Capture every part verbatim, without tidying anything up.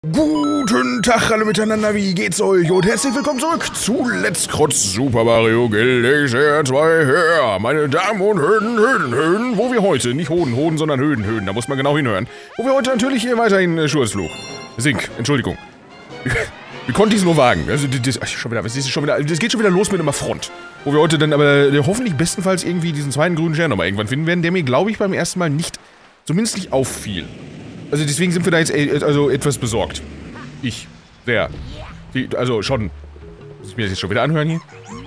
Guten Tag alle miteinander, wie geht's euch? Und herzlich willkommen zurück zu Let's Krotz Super Mario Galaxy zwei her. Meine Damen und Herren, Höhen, Höhen, wo wir heute, nicht Hoden, Hoden, sondern Höhen, Höhen, da muss man genau hinhören. Wo wir heute natürlich hier weiterhin äh, Sturzflug. Sink, Entschuldigung. Wie konnte ich es nur wagen? Also, das, ach, schon wieder, das, ist schon wieder, das geht schon wieder los mit einem Affront. Wo wir heute dann aber äh, hoffentlich bestenfalls irgendwie diesen zweiten grünen Stern nochmal irgendwann finden werden, der mir, glaube ich, beim ersten Mal nicht, zumindest nicht auffiel. Also deswegen sind wir da jetzt äh, also etwas besorgt. Ich. Sehr. Also schon. Muss ich mir das jetzt schon wieder anhören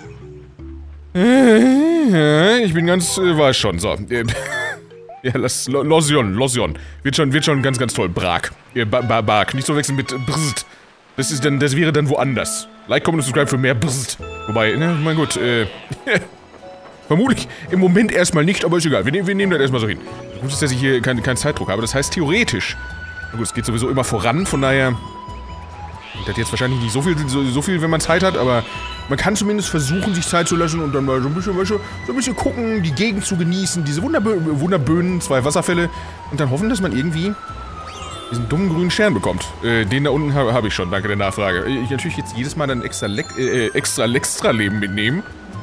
hier? Ich bin ganz, äh, war schon, so. Ja, lass, Losion, Losion. Wird schon, wird schon ganz, ganz toll. Brak. Äh, ba, ba, Bark. Nicht so wechseln mit Brst. Das ist dann, das wäre dann woanders. Like, comment und subscribe für mehr Brst. Wobei, ne, mein Gott, äh. vermutlich im Moment erstmal nicht, aber ist egal. Wir, wir nehmen das erstmal so hin. Gut ist, dass ich hier keinen kein Zeitdruck habe. Das heißt theoretisch. Na gut, es geht sowieso immer voran, von daher. Das hat jetzt wahrscheinlich nicht so viel, so, so viel, wenn man Zeit hat, aber man kann zumindest versuchen, sich Zeit zu lassen und dann mal so ein bisschen, weißt du, so ein bisschen gucken, die Gegend zu genießen, diese wunderbö wunderbönen zwei Wasserfälle und dann hoffen, dass man irgendwie diesen dummen grünen Stern bekommt. Äh, den da unten habe hab ich schon, danke der Nachfrage. Ich natürlich jetzt jedes Mal dann extra Le äh, extra Lextra-Leben mitnehmen.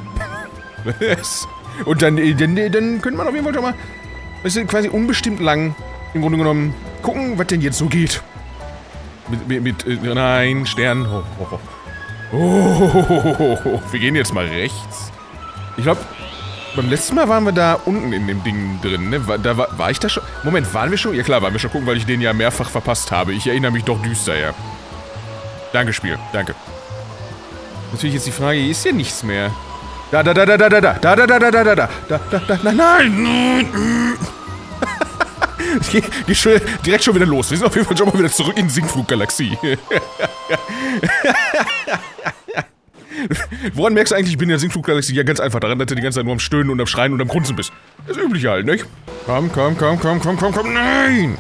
Und dann, äh, dann, dann könnte man auf jeden Fall schon mal, weißt du, quasi unbestimmt lang, im Grunde genommen, gucken, was denn jetzt so geht. Mit, mit, mit, äh, nein, Stern. Oh, oh, oh. Oh, wir gehen jetzt mal rechts. Ich glaube, beim letzten Mal waren wir da unten in dem Ding drin, ne? War, da war, war ich da schon? Moment, waren wir schon? Ja klar, waren wir schon gucken, weil ich den ja mehrfach verpasst habe. Ich erinnere mich doch düster, ja. Danke, Spiel. Danke. Natürlich jetzt die Frage, hier ist ja nichts mehr. Da, da, da, da, da, da, da, da, da, da, da, da, da, da, da, da, da, nein! Ich geh, geh schon, direkt schon wieder los. Wir sind auf jeden Fall schon mal wieder zurück in Sinkfluggalaxie. Woran merkst du eigentlich, ich bin in der Sinkfluggalaxie? Ja, ganz einfach. Daran, dass du die ganze Zeit nur am Stöhnen und am Schreien und am Grunzen bist. Das Übliche halt, nicht? Komm, komm, komm, komm, komm, komm, komm, nein!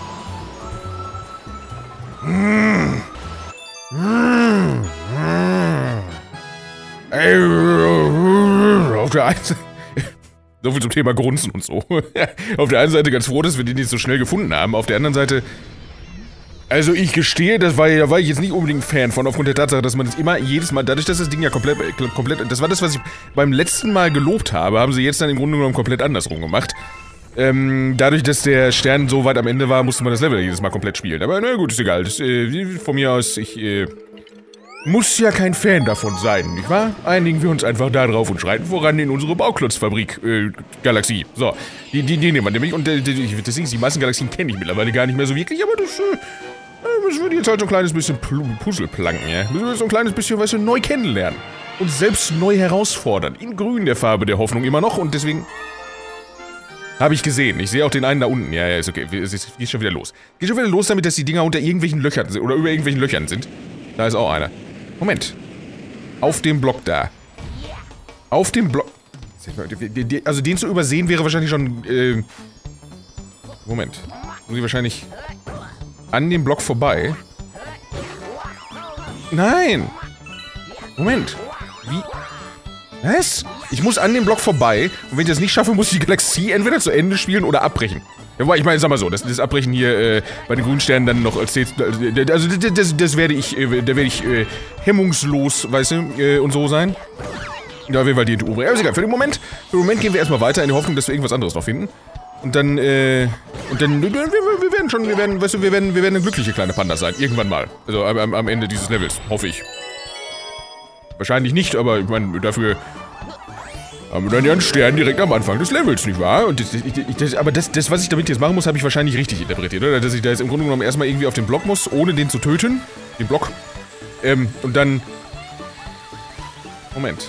Auf der einen Seite. So viel zum Thema Grunzen und so. Auf der einen Seite ganz froh, dass wir den jetzt so schnell gefunden haben. Auf der anderen Seite. Also ich gestehe, das war, da war ich jetzt nicht unbedingt Fan von, aufgrund der Tatsache, dass man das immer, jedes Mal, dadurch, dass das Ding ja komplett, komplett, das war das, was ich beim letzten Mal gelobt habe, haben sie jetzt dann im Grunde genommen komplett andersrum gemacht. Ähm, dadurch, dass der Stern so weit am Ende war, musste man das Level jedes Mal komplett spielen. Aber na gut, ist egal. Das, äh, von mir aus, ich, äh, muss ja kein Fan davon sein, nicht wahr? Einigen wir uns einfach da drauf und schreiten voran in unsere Bauklotzfabrik, äh, Galaxie. So, die, die, die nehmen wir nämlich. Und äh, die, deswegen, die meisten Galaxien kenne ich mittlerweile gar nicht mehr so wirklich, aber das, äh, müssen wir jetzt halt so ein kleines bisschen Puzzle planken, ja? Müssen wir so ein kleines bisschen, weißt du, neu kennenlernen. Und selbst neu herausfordern. In grün der Farbe der Hoffnung immer noch und deswegen habe ich gesehen. Ich sehe auch den einen da unten. Ja, ja, ist okay. Es geht schon wieder los. Geht schon wieder los damit, dass die Dinger unter irgendwelchen Löchern sind oder über irgendwelchen Löchern sind. Da ist auch einer. Moment. Auf dem Block da. Auf dem Block. Also den zu übersehen wäre wahrscheinlich schon, äh... Moment. Muss ich wahrscheinlich an dem Block vorbei. Nein! Moment. Wie? Was? Ich muss an dem Block vorbei und wenn ich das nicht schaffe, muss ich die Galaxie entweder zu Ende spielen oder abbrechen. Ja, ich meine, sag mal so, das, das Abbrechen hier äh, bei den grünen Sternen dann noch als also das, das, das werde ich, äh, da werde ich äh, hemmungslos, weißt du, äh, und so sein. Ja, auf jeden Fall die Ubre. Ja, ist egal, für den Moment, für den Moment gehen wir erstmal weiter in der Hoffnung, dass wir irgendwas anderes noch finden. Und dann, äh, und dann, wir, wir, wir werden schon, wir werden, weißt du, wir werden, wir werden eine glückliche kleine Panda sein, irgendwann mal. Also am, am Ende dieses Levels, hoffe ich. Wahrscheinlich nicht, aber ich meine, dafür haben wir dann ja einen Stern direkt am Anfang des Levels, nicht wahr? Und das, das, das, aber das, das, was ich damit jetzt machen muss, habe ich wahrscheinlich richtig interpretiert, oder? Dass ich da jetzt im Grunde genommen erstmal irgendwie auf den Block muss, ohne den zu töten. Den Block. Ähm, und dann... Moment.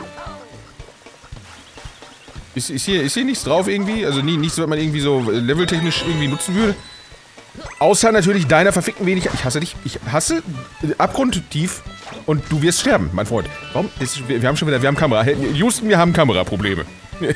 Ist, ist, hier, ist hier nichts drauf irgendwie? Also nie, nichts, was man irgendwie so leveltechnisch irgendwie nutzen würde? Außer natürlich deiner verfickten Wenigkeit. Ich hasse dich. Ich hasse abgrundtief. Und du wirst sterben, mein Freund. Warum? Ist, wir, wir haben schon wieder, wir haben Kamera. Houston, wir haben Kameraprobleme.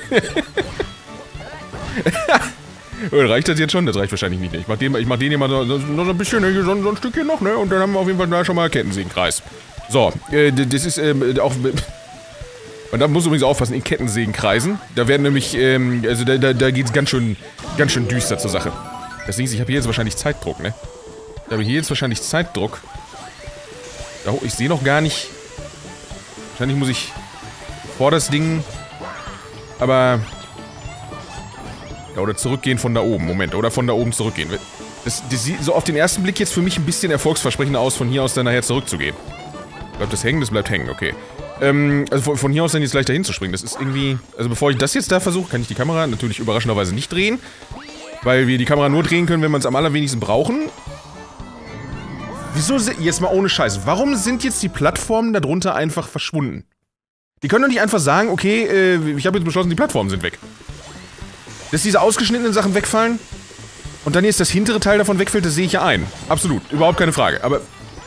Reicht das jetzt schon? Das reicht wahrscheinlich nicht. Ich mach den, ich mach den hier mal so, so, so ein bisschen, so, so ein Stückchen noch, ne? Und dann haben wir auf jeden Fall da schon mal Kettensägenkreis. So, äh, das ist ähm, auch... Und da muss übrigens aufpassen, in Kettensägenkreisen. Da werden nämlich, ähm, also da, da, da geht's ganz schön, ganz schön düster zur Sache. Das Ding ist, ich habe hier jetzt wahrscheinlich Zeitdruck, ne? Ich habe hier jetzt wahrscheinlich Zeitdruck. Da, ich sehe noch gar nicht... Wahrscheinlich muss ich vor das Ding... Aber... Ja, oder zurückgehen von da oben. Moment, oder von da oben zurückgehen. Das, das sieht so auf den ersten Blick jetzt für mich ein bisschen erfolgsversprechender aus, von hier aus dann nachher zurückzugehen. Bleibt das hängen? Das bleibt hängen, okay. Ähm, also von, von hier aus dann jetzt gleich dahin zu springen, das ist irgendwie... Also bevor ich das jetzt da versuche, kann ich die Kamera natürlich überraschenderweise nicht drehen. Weil wir die Kamera nur drehen können, wenn wir es am allerwenigsten brauchen. Wieso, jetzt mal ohne Scheiß, warum sind jetzt die Plattformen darunter einfach verschwunden? Die können doch nicht einfach sagen, okay, äh, ich habe jetzt beschlossen, die Plattformen sind weg. Dass diese ausgeschnittenen Sachen wegfallen und dann jetzt das hintere Teil davon wegfällt, das sehe ich ja ein. Absolut, überhaupt keine Frage, aber...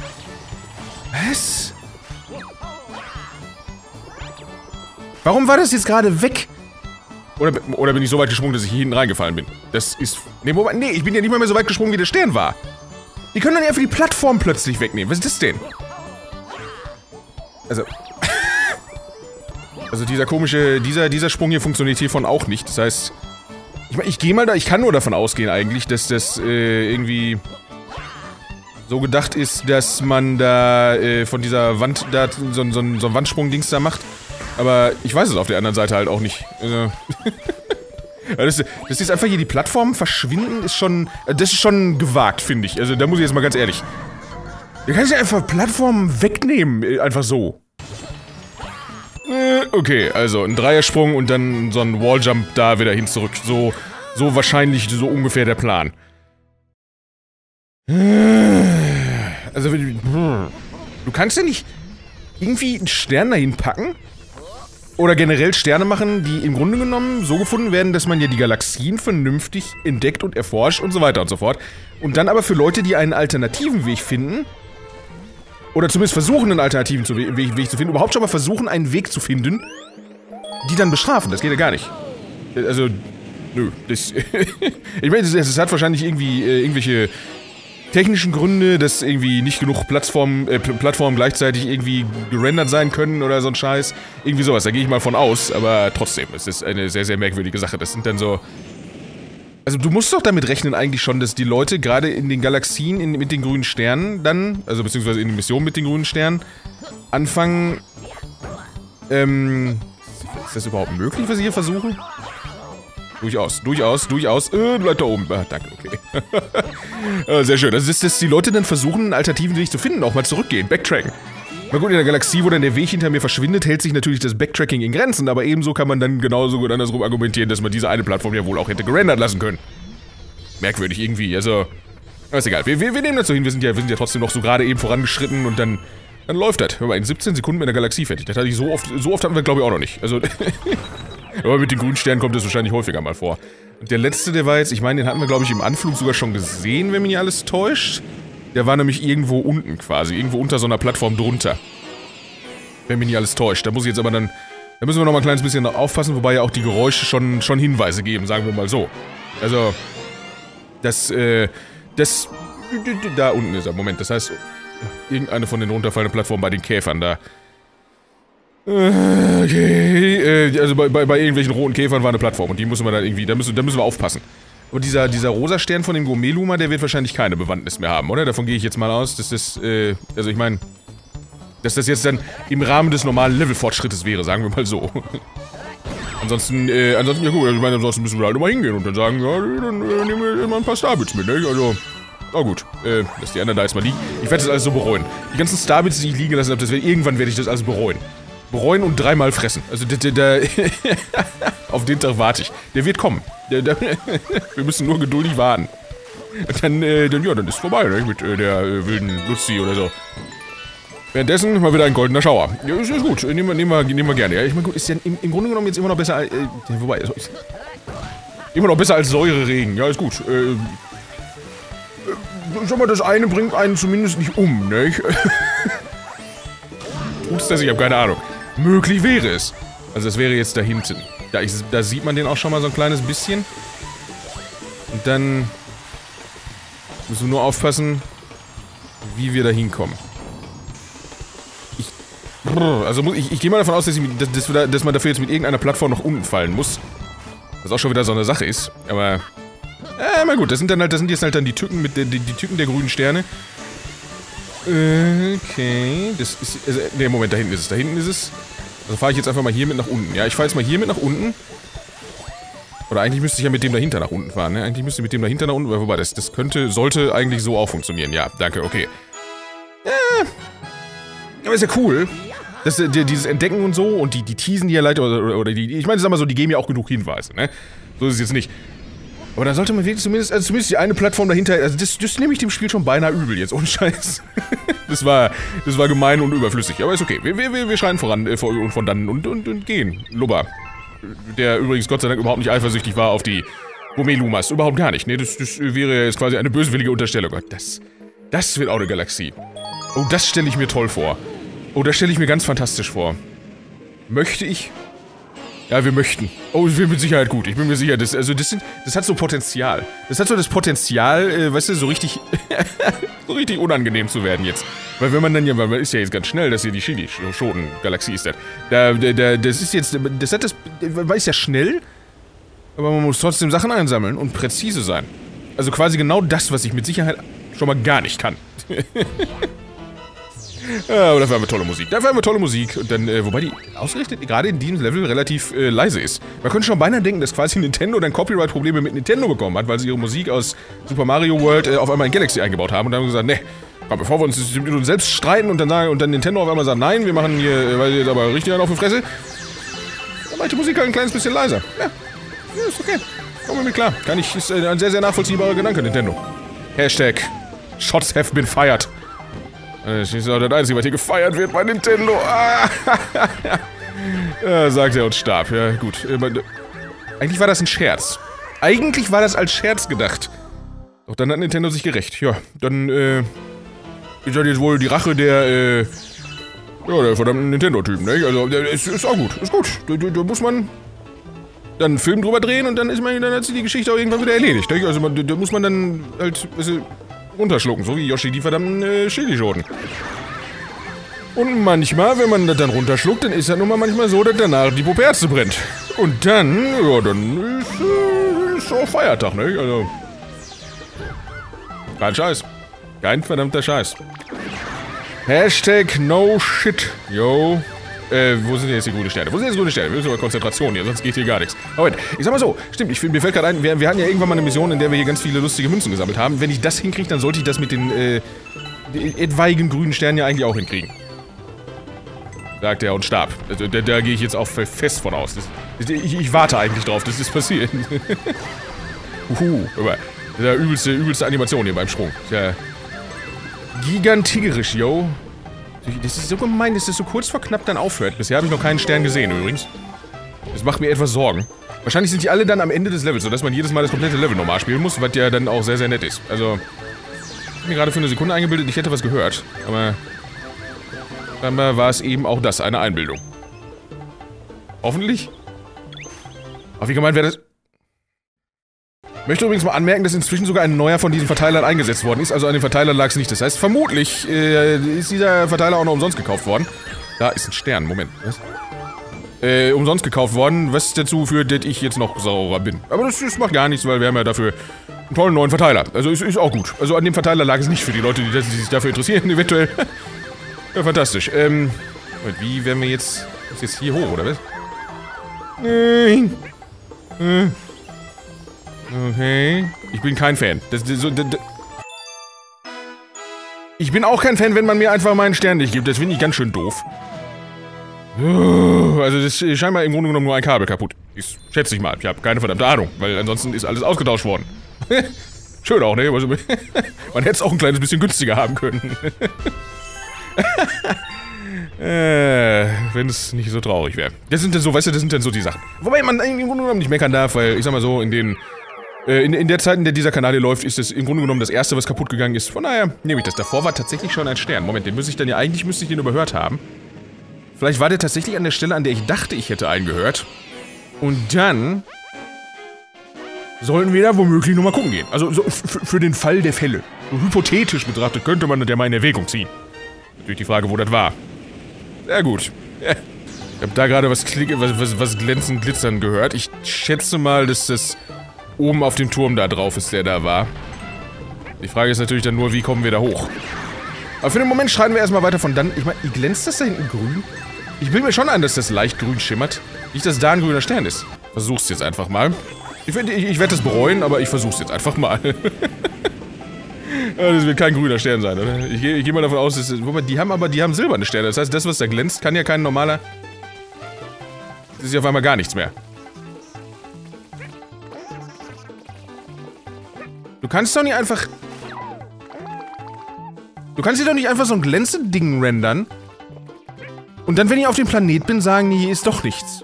Was? Warum war das jetzt gerade weg? Oder, oder bin ich so weit gesprungen, dass ich hier hinten reingefallen bin? Das ist... Nee, Moment, nee, ich bin ja nicht mal mehr so weit gesprungen, wie der Stern war. Die können doch nicht einfach die Plattform plötzlich wegnehmen. Was ist das denn? Also... Also dieser komische... Dieser, dieser Sprung hier funktioniert hiervon auch nicht. Das heißt... Ich meine, ich gehe mal da... Ich kann nur davon ausgehen eigentlich, dass das äh, irgendwie... so gedacht ist, dass man da äh, von dieser Wand... da so, so, so ein Wandsprung-Dings da macht. Aber ich weiß es auf der anderen Seite halt auch nicht. Also... Das, das ist einfach hier, die Plattformen verschwinden, ist schon... Das ist schon gewagt, finde ich. Also, da muss ich jetzt mal ganz ehrlich... Du kannst ja einfach Plattformen wegnehmen, einfach so. Äh, okay, also ein Dreiersprung und dann so ein Walljump da wieder hin zurück. So, so wahrscheinlich so ungefähr der Plan. Also, du kannst ja nicht irgendwie einen Stern dahin packen? Oder generell Sterne machen, die im Grunde genommen so gefunden werden, dass man ja die Galaxien vernünftig entdeckt und erforscht und so weiter und so fort. Und dann aber für Leute, die einen alternativen Weg finden, oder zumindest versuchen, einen alternativen zu Weg, Weg zu finden, überhaupt schon mal versuchen, einen Weg zu finden, die dann bestrafen. Das geht ja gar nicht. Also, nö. Das ich meine, das, das hat wahrscheinlich irgendwie äh, irgendwelche technischen Gründe, dass irgendwie nicht genug Plattformen, äh, Plattformen gleichzeitig irgendwie gerendert sein können oder so ein Scheiß. Irgendwie sowas, da gehe ich mal von aus, aber trotzdem, es ist eine sehr, sehr merkwürdige Sache. Das sind dann so... Also du musst doch damit rechnen eigentlich schon, dass die Leute gerade in den Galaxien in, mit den grünen Sternen dann, also beziehungsweise in den Missionen mit den grünen Sternen, anfangen... Ähm... Ist das überhaupt möglich, was sie hier versuchen? Durchaus, durchaus, durchaus. Äh, bleib da oben. Ah, danke, okay. äh, sehr schön. Also, dass, dass die Leute dann versuchen, einen alternativen Weg zu finden, auch mal zurückgehen, backtracken. Na gut, in der Galaxie, wo dann der Weg hinter mir verschwindet, hält sich natürlich das Backtracking in Grenzen, aber ebenso kann man dann genauso gut andersrum argumentieren, dass man diese eine Plattform ja wohl auch hätte gerendert lassen können. Merkwürdig irgendwie, also... Aber ist egal, wir, wir, wir nehmen das so hin, wir sind ja, wir sind ja trotzdem noch so gerade eben vorangeschritten und dann... Dann läuft das. Hör mal, in siebzehn Sekunden mit der Galaxie fertig. Das hatte ich so oft, so oft hatten wir glaube ich auch noch nicht. Also... Aber mit den grünen Sternen kommt das wahrscheinlich häufiger mal vor. Und der letzte, der war jetzt, ich meine, den hatten wir, glaube ich, im Anflug sogar schon gesehen, wenn mich nicht alles täuscht. Der war nämlich irgendwo unten quasi, irgendwo unter so einer Plattform drunter. Wenn mich nicht alles täuscht. Da muss ich jetzt aber dann, da müssen wir noch mal ein kleines bisschen aufpassen, wobei ja auch die Geräusche schon, schon Hinweise geben, sagen wir mal so. Also, das, äh, das, da unten ist er, Moment, das heißt, irgendeine von den runterfallenden Plattformen bei den Käfern da. Okay, also bei, bei, bei irgendwelchen roten Käfern war eine Plattform und die müssen wir dann irgendwie, da müssen, da müssen wir aufpassen. Aber dieser, dieser rosa Stern von dem Gourmet-Luma, der wird wahrscheinlich keine Bewandtnis mehr haben, oder? Davon gehe ich jetzt mal aus, dass das, äh, also ich meine, dass das jetzt dann im Rahmen des normalen Levelfortschrittes wäre, sagen wir mal so. Ansonsten, äh, ansonsten, ja gut, ich meine, ansonsten müssen wir halt immer hingehen und dann sagen, ja, dann äh, nehmen wir immer ein paar Starbits mit, ne? Also, na gut, äh, dass die anderen da jetzt mal liegen. Ich werde das alles so bereuen. Die ganzen Starbits, die ich liegen lassen habe, das wird, irgendwann werde ich das alles bereuen. Bereuen und dreimal fressen. Also, der, der, der auf den Tag warte ich. Der wird kommen. Der, der wir müssen nur geduldig warten. Und dann, äh, dann, ja, dann ist vorbei, ne? Mit äh, der äh, wilden Luzi oder so. Währenddessen mal wieder ein goldener Schauer. Ja, ist, ist gut. Nehmen wir, nehmen wir, nehmen wir gerne. Ja, ich meine, gut, ist ja im, im Grunde genommen jetzt immer noch besser als, äh, wobei, also, ist, immer noch besser als Säureregen. Ja, ist gut. Äh, äh, sag mal, das eine bringt einen zumindest nicht um, ne? Tut's das? Ich habe keine Ahnung. Möglich wäre es. Also das wäre jetzt da hinten. Da, ich, da sieht man den auch schon mal so ein kleines bisschen. Und dann müssen wir nur aufpassen, wie wir da hinkommen. Ich, also ich, ich gehe mal davon aus, dass, ich, dass, dass, wir da, dass man dafür jetzt mit irgendeiner Plattform nach unten fallen muss. Was auch schon wieder so eine Sache ist. Aber Äh, mal gut, das sind dann halt, das sind jetzt halt dann die Tücken mit der, die, die Tücken der grünen Sterne. Okay, das ist, also, ne, Moment, da hinten ist es, da hinten ist es. Also fahre ich jetzt einfach mal hier mit nach unten. Ja, ich fahre jetzt mal hier mit nach unten. Oder eigentlich müsste ich ja mit dem dahinter nach unten fahren, ne? Eigentlich müsste ich mit dem dahinter nach unten, wobei das, das könnte, sollte eigentlich so auch funktionieren. Ja, danke, okay. Ja, aber ist ja cool. Das, die, dieses Entdecken und so und die, die teasen die ja leider, oder, oder die, ich meine, sag mal so, die geben ja auch genug Hinweise, ne? So ist es jetzt nicht. Aber da sollte man wirklich zumindest, also zumindest die eine Plattform dahinter, also das, das nehme ich dem Spiel schon beinahe übel jetzt, ohne Scheiß. Das war, das war gemein und überflüssig, aber ist okay. Wir, wir, wir schreien voran, äh, und von dann und, und, und gehen. Lubba. Der übrigens Gott sei Dank überhaupt nicht eifersüchtig war auf die Gomelumas. Überhaupt gar nicht, ne? Das, das wäre jetzt quasi eine böswillige Unterstellung. Gott, das, das wird auch eine Galaxie. Oh, das stelle ich mir toll vor. Oh, das stelle ich mir ganz fantastisch vor. Möchte ich? Ja, wir möchten. Oh, das wird mit Sicherheit gut. Ich bin mir sicher, das, also das, sind, das hat so Potenzial. Das hat so das Potenzial, äh, weißt du, so richtig, so richtig unangenehm zu werden jetzt. Weil wenn man dann ja, weil man ist ja jetzt ganz schnell, dass hier die Chili-Schoten-Galaxie ist das. Da, da, da, das ist jetzt, das hat das, man ist ja schnell, aber man muss trotzdem Sachen einsammeln und präzise sein. Also quasi genau das, was ich mit Sicherheit schon mal gar nicht kann. Ja, aber dafür haben wir tolle Musik. Dafür haben wir tolle Musik. Und dann, äh, wobei die ausgerechnet gerade in diesem Level relativ äh, leise ist. Man könnte schon beinahe denken, dass quasi Nintendo dann Copyright-Probleme mit Nintendo bekommen hat, weil sie ihre Musik aus Super Mario World äh, auf einmal in Galaxy eingebaut haben. Und dann haben sie gesagt, ne, komm, bevor wir uns mit uns selbst streiten und dann sagen, und dann Nintendo auf einmal sagt, nein, wir machen hier, äh, weil jetzt aber richtig einen auf die Fresse. Dann mache ich die Musik halt ein kleines bisschen leiser. Ja, ja ist okay. Kommen wir mit klar. Kann ich, ist äh, ein sehr, sehr nachvollziehbarer Gedanke, Nintendo. Hashtag Shots have been fired. Das ist auch das Einzige, was hier gefeiert wird bei Nintendo. Ah, ja, sagt er und starb. Ja, gut. Eigentlich war das ein Scherz. Eigentlich war das als Scherz gedacht. Doch dann hat Nintendo sich gerecht. Ja, dann, äh, ist das jetzt wohl die Rache der, äh, ja, der verdammten Nintendo-Typen, ne? Also, ist, ist auch gut. Ist gut. Da, da, da muss man dann einen Film drüber drehen und dann ist man, dann hat sich die Geschichte auch irgendwann wieder erledigt, ne? Also, man, da muss man dann halt, also, runterschlucken, so wie Yoshi die verdammten äh, Chili-Schoten. Und manchmal, wenn man das dann runterschluckt, dann ist das nun mal manchmal so, dass danach die Puperze brennt. Und dann, ja, dann ist, äh, ist auch Feiertag, ne? Also. Kein Scheiß. Kein verdammter Scheiß. Hashtag no shit, yo. Äh, wo sind denn jetzt die grünen Sterne? Wo sind jetzt die grünen Sterne? Wir müssen über Konzentration hier, sonst geht hier gar nichts. Moment, ich sag mal so, stimmt, ich, mir fällt gerade ein, wir, wir hatten ja irgendwann mal eine Mission, in der wir hier ganz viele lustige Münzen gesammelt haben. Wenn ich das hinkriege, dann sollte ich das mit den, äh, etwaigen grünen Sternen ja eigentlich auch hinkriegen. Sagt er und starb. Also, da, da gehe ich jetzt auch fest von aus. Das, das, ich, ich warte eigentlich drauf, dass das passiert. Uhu, aber, das ist ja übelste, übelste Animation hier beim Sprung. Ja. Gigantigerisch, yo. Das ist so gemein, dass das so kurz vor knapp dann aufhört. Bisher habe ich noch keinen Stern gesehen, übrigens. Das macht mir etwas Sorgen. Wahrscheinlich sind die alle dann am Ende des Levels, sodass man jedes Mal das komplette Level normal spielen muss, was ja dann auch sehr, sehr nett ist. Also, ich habe mir gerade für eine Sekunde eingebildet, ich hätte was gehört. Aber, scheinbar war es eben auch das, eine Einbildung. Hoffentlich? Ach, wie gemein wäre das? Ich möchte übrigens mal anmerken, dass inzwischen sogar ein neuer von diesen Verteilern eingesetzt worden ist. Also an den Verteilern lag es nicht. Das heißt, vermutlich äh, ist dieser Verteiler auch noch umsonst gekauft worden. Da ist ein Stern. Moment. Was? Äh, umsonst gekauft worden, was dazu führt, dass ich jetzt noch saurer bin. Aber das, das macht gar nichts, weil wir haben ja dafür einen tollen neuen Verteiler. Also ist, ist auch gut. Also an dem Verteiler lag es nicht für die Leute, die, die sich dafür interessieren, eventuell. Ja, fantastisch. Ähm, wie werden wir jetzt... Ist jetzt hier hoch, oder was? Nein. Äh. Okay. Ich bin kein Fan. Das, das, das, das. Ich bin auch kein Fan, wenn man mir einfach mal einen Stern nicht gibt. Das finde ich ganz schön doof. Also das ist scheinbar im Grunde genommen nur ein Kabel kaputt. Ich schätze ich mal. Ich habe keine verdammte Ahnung, weil ansonsten ist alles ausgetauscht worden. Schön auch, ne? Also, man hätte es auch ein kleines bisschen günstiger haben können. Äh, wenn es nicht so traurig wäre. Das sind dann so, weißt du, das sind dann so die Sachen. Wobei man im Grunde genommen nicht meckern darf, weil, ich sag mal so, in den... Äh, in, in der Zeit, in der dieser Kanal hier läuft, ist es im Grunde genommen das erste, was kaputt gegangen ist. Von daher nehme ich das. Davor war tatsächlich schon ein Stern. Moment, den müsste ich dann ja... Eigentlich müsste ich den überhört haben. Vielleicht war der tatsächlich an der Stelle, an der ich dachte, ich hätte einen gehört. Und dann... sollten wir da womöglich nochmal gucken gehen. Also, so für den Fall der Fälle. So hypothetisch betrachtet könnte man das ja mal in Erwägung ziehen. Natürlich die Frage, wo das war. Sehr gut. Ja. Ich habe da gerade was, was, was, was glänzend glitzern gehört. Ich schätze mal, dass das oben auf dem Turm da drauf ist, der da war. Die Frage ist natürlich dann nur, wie kommen wir da hoch? Aber für den Moment schreiten wir erstmal weiter von dann. Ich meine, glänzt das da hinten grün? Ich bilde mir schon ein, dass das leicht grün schimmert. Nicht, dass da ein grüner Stern ist. Versuch's jetzt einfach mal. Ich, ich, ich werde das bereuen, aber ich versuch's jetzt einfach mal. Das wird kein grüner Stern sein, oder? Ich gehe geh mal davon aus, dass... Wobei, die haben aber, die haben silberne Sterne. Das heißt, das, was da glänzt, kann ja kein normaler... Das ist ja auf einmal gar nichts mehr. Du kannst doch nicht einfach... Du kannst dir doch nicht einfach so ein Glänzending rendern. Und dann, wenn ich auf dem Planet bin, sagen, nee, hier ist doch nichts.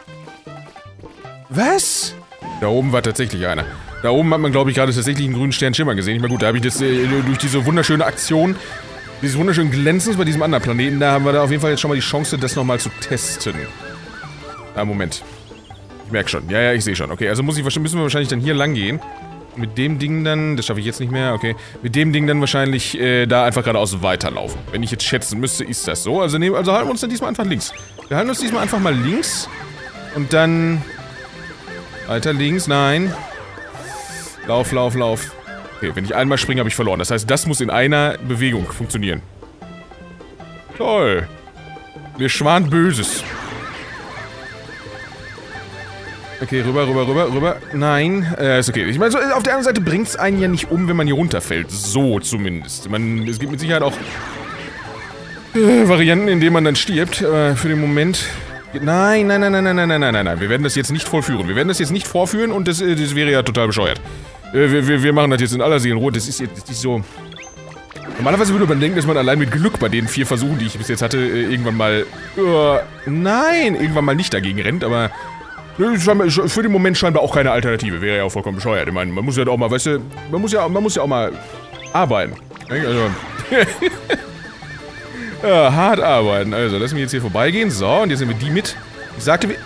Was? Da oben war tatsächlich einer. Da oben hat man, glaube ich, gerade tatsächlich einen grünen Stern schimmern gesehen. Ich meine, gut, da habe ich das äh, durch diese wunderschöne Aktion, dieses wunderschönen Glänzens bei diesem anderen Planeten, da haben wir da auf jeden Fall jetzt schon mal die Chance, das nochmal zu testen. Ah, Moment. Ich merke schon. Ja, ja, ich sehe schon. Okay, also muss ich, müssen wir wahrscheinlich dann hier lang gehen. Mit dem Ding dann, das schaffe ich jetzt nicht mehr, okay. Mit dem Ding dann wahrscheinlich äh, da einfach geradeaus weiterlaufen. Wenn ich jetzt schätzen müsste, ist das so. Also, nehmen, also halten wir uns dann diesmal einfach links. Wir halten uns diesmal einfach mal links. Und dann... Weiter links, nein. Lauf, lauf, lauf. Okay, wenn ich einmal springe, habe ich verloren. Das heißt, das muss in einer Bewegung funktionieren. Toll. Mir schwant Böses. Okay, rüber, rüber, rüber, rüber. Nein, äh, ist okay. Ich meine, so, auf der anderen Seite bringt es einen ja nicht um, wenn man hier runterfällt. So zumindest. Man, es gibt mit Sicherheit auch äh, Varianten, in denen man dann stirbt. Aber für den Moment... Nein, nein, nein, nein, nein, nein, nein, nein, nein, nein. Wir werden das jetzt nicht vollführen. Wir werden das jetzt nicht vorführen und das, das wäre ja total bescheuert. Äh, wir, wir, wir machen das jetzt in aller Seelenruhe. Das ist jetzt das ist so... Normalerweise würde man denken, dass man allein mit Glück bei den vier Versuchen, die ich bis jetzt hatte, äh, irgendwann mal... Äh, nein, irgendwann mal nicht dagegen rennt, aber... Für den Moment scheinbar auch keine Alternative. Wäre ja auch vollkommen bescheuert. Ich meine, man muss ja auch mal, weißt du, man muss ja, man muss ja auch mal arbeiten. Also, ja, hart arbeiten. Also, lassen wir jetzt hier vorbeigehen. So, und jetzt nehmen wir die mit. Ich sagte, wir...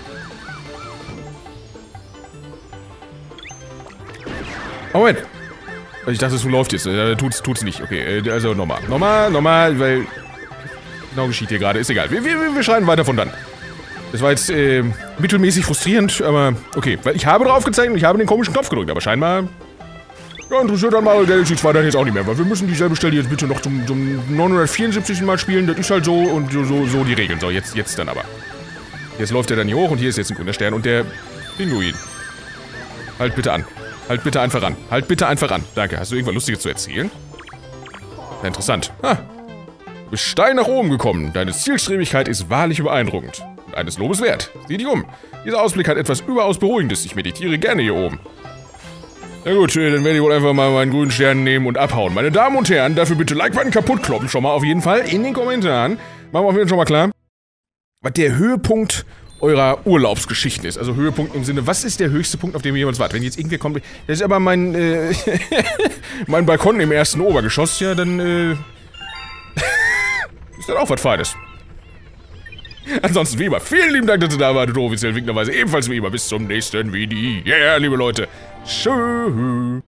Oh, Moment. Ich dachte, es läuft jetzt. Äh, tut's, tut's nicht. Okay, also nochmal. Nochmal, nochmal, weil... Genau geschieht hier gerade. Ist egal. Wir, wir, wir schreiten weiter von dann. Das war jetzt, äh, mittelmäßig frustrierend, aber okay. Weil ich habe drauf gezeigt und ich habe den komischen Knopf gedrückt, aber scheinbar... Ja, interessiert dann mal, der G zwei dann jetzt auch nicht mehr, weil wir müssen dieselbe Stelle jetzt bitte noch zum, zum neunhundertvierundsiebzig Mal spielen, das ist halt so und so, so, so die Regeln. So, jetzt, jetzt dann aber. Jetzt läuft er dann hier hoch und hier ist jetzt ein grüner Stern und der Pinguin. Halt bitte an. Halt bitte einfach ran. Halt bitte einfach ran. Danke. Hast du irgendwas Lustiges zu erzählen? Ja, interessant. Ha. Du bist steil nach oben gekommen. Deine Zielstrebigkeit ist wahrlich beeindruckend. Eines Lobes wert. Sieh dich um. Dieser Ausblick hat etwas überaus Beruhigendes. Ich meditiere gerne hier oben. Na gut, dann werde ich wohl einfach mal meinen grünen Stern nehmen und abhauen. Meine Damen und Herren, dafür bitte Like-Button kaputt kloppen. Schon mal auf jeden Fall in den Kommentaren. Machen wir auf jeden Fall schon mal klar, was der Höhepunkt eurer Urlaubsgeschichten ist. Also Höhepunkt im Sinne, was ist der höchste Punkt, auf dem ihr jemals wart? Wenn jetzt irgendwer kommt, das ist aber mein, äh, mein Balkon im ersten Obergeschoss, ja, dann, äh, ist das auch was Feines. Ansonsten wie immer, vielen lieben Dank, dass ihr da wart, offiziell winkenderweise ebenfalls wie immer. Bis zum nächsten Video. Yeah, liebe Leute. Tschüss.